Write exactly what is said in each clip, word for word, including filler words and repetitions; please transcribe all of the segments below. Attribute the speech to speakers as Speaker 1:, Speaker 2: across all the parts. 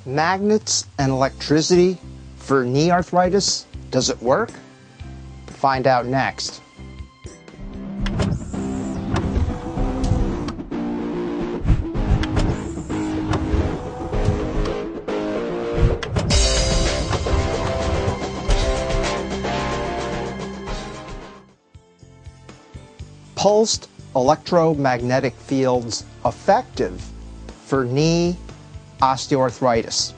Speaker 1: Magnets and electricity for knee arthritis, does it work? Find out next. Pulsed electromagnetic fields effective for knee osteoarthritis.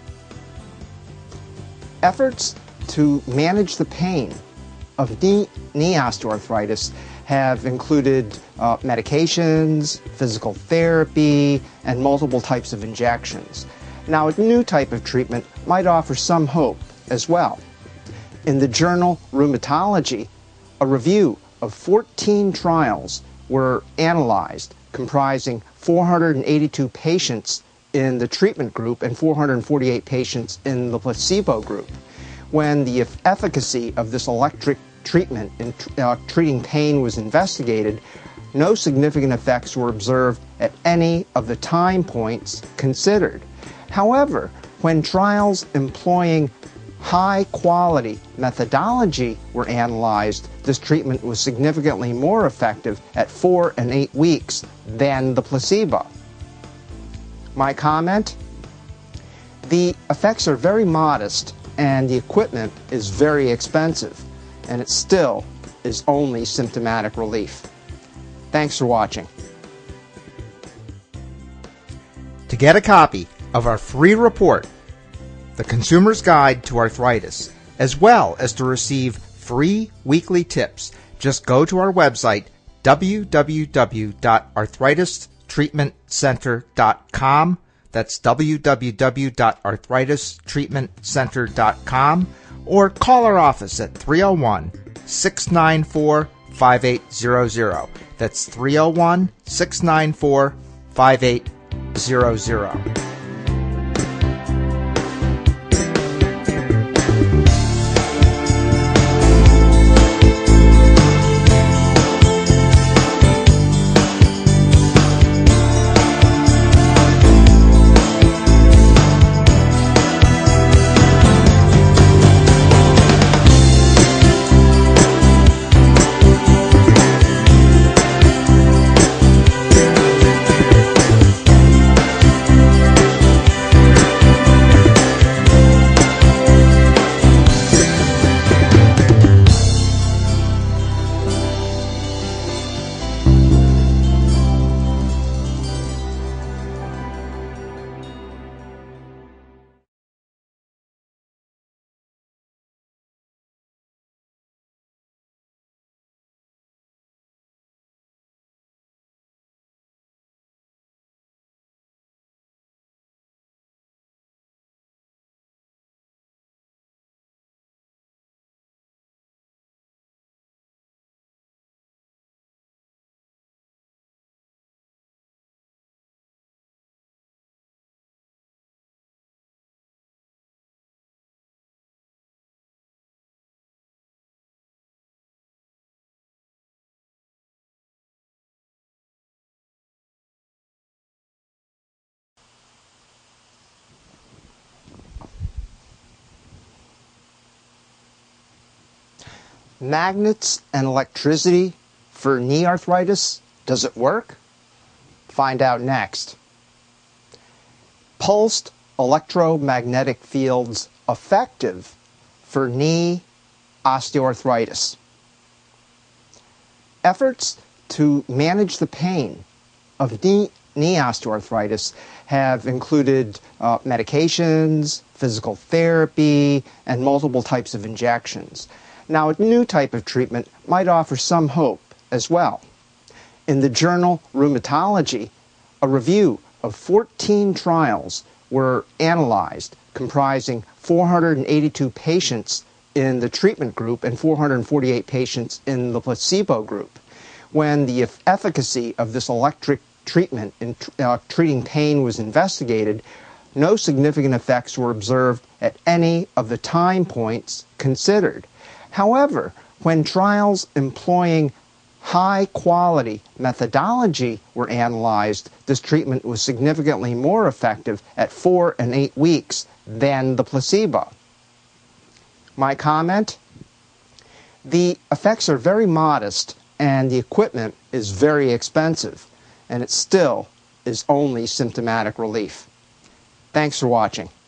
Speaker 1: Efforts to manage the pain of knee, knee osteoarthritis have included uh, medications, physical therapy, and multiple types of injections. Now, a new type of treatment might offer some hope as well. In the journal Rheumatology, a review of fourteen trials were analyzed, comprising four hundred eighty-two patients in the treatment group and four hundred forty-eight patients in the placebo group. When the efficacy of this electric treatment in uh, treating pain was investigated, no significant effects were observed at any of the time points considered. However, when trials employing high-quality methodology were analyzed, this treatment was significantly more effective at four and eight weeks than the placebo. My comment? The effects are very modest and the equipment is very expensive, and it still is only symptomatic relief. Thanks for watching.
Speaker 2: To get a copy of our free report, The Consumer's Guide to Arthritis, as well as to receive free weekly tips, just go to our website, w w w dot arthritis treatment center dot com. That's w w w dot arthritis treatment center dot com, or call our office at three oh one, six nine four, five eight zero zero. That's three oh one, six nine four, five eight zero zero.
Speaker 1: Magnets and electricity for knee arthritis, does it work? Find out next. Pulsed electromagnetic fields effective for knee osteoarthritis. Efforts to manage the pain of knee, knee osteoarthritis have included uh, medications, physical therapy, and multiple types of injections. Now, a new type of treatment might offer some hope as well. In the journal Rheumatology, a review of fourteen trials were analyzed, comprising four hundred eighty-two patients in the treatment group and four hundred forty-eight patients in the placebo group. When the efficacy of this electric treatment in uh, treating pain was investigated, no significant effects were observed at any of the time points considered. However, when trials employing high-quality methodology were analyzed, this treatment was significantly more effective at four and eight weeks than the placebo. My comment? The effects are very modest and the equipment is very expensive, and it still is only symptomatic relief. Thanks for watching.